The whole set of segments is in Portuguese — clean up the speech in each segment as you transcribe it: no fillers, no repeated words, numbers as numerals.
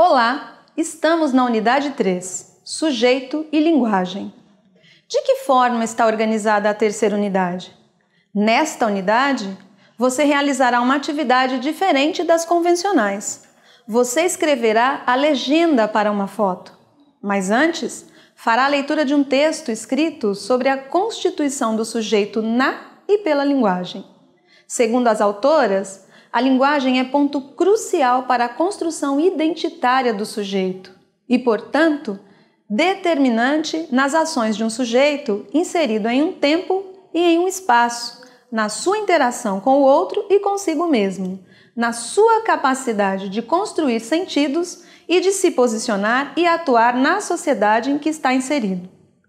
Olá, estamos na unidade 3, Sujeito e Linguagem. De que forma está organizada a terceira unidade? Nesta unidade, você realizará uma atividade diferente das convencionais. Você escreverá a legenda para uma foto, mas antes fará a leitura de um texto escrito sobre a constituição do sujeito na e pela linguagem. Segundo as autoras, a linguagem é ponto crucial para a construção identitária do sujeito e, portanto, determinante nas ações de um sujeito inserido em um tempo e em um espaço, na sua interação com o outro e consigo mesmo, na sua capacidade de construir sentidos e de se posicionar e atuar na sociedade em que está inserido.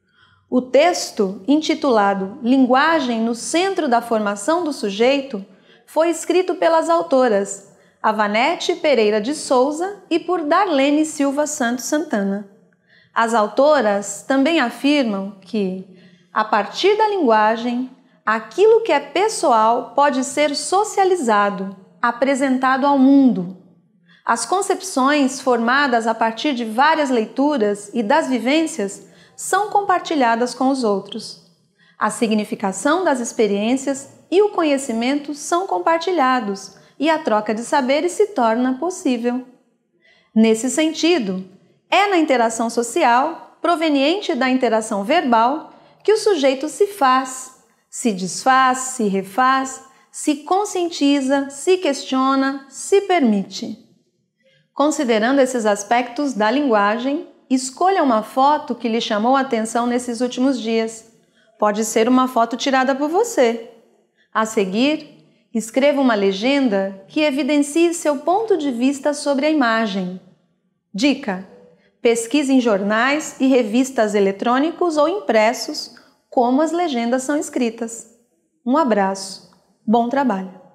O texto, intitulado Linguagem no Centro da Formação do Sujeito, foi escrito pelas autoras Avanete Pereira de Souza e por Darlene Silva Santos Santana. As autoras também afirmam que, a partir da linguagem, aquilo que é pessoal pode ser socializado, apresentado ao mundo. As concepções formadas a partir de várias leituras e das vivências são compartilhadas com os outros. A significação das experiências e o conhecimento são compartilhados e a troca de saberes se torna possível. Nesse sentido, é na interação social, proveniente da interação verbal, que o sujeito se faz, se desfaz, se refaz, se conscientiza, se questiona, se permite. Considerando esses aspectos da linguagem, escolha uma foto que lhe chamou a atenção nesses últimos dias. Pode ser uma foto tirada por você. A seguir, escreva uma legenda que evidencie seu ponto de vista sobre a imagem. Dica: pesquise em jornais e revistas eletrônicos ou impressos como as legendas são escritas. Um abraço. Bom trabalho!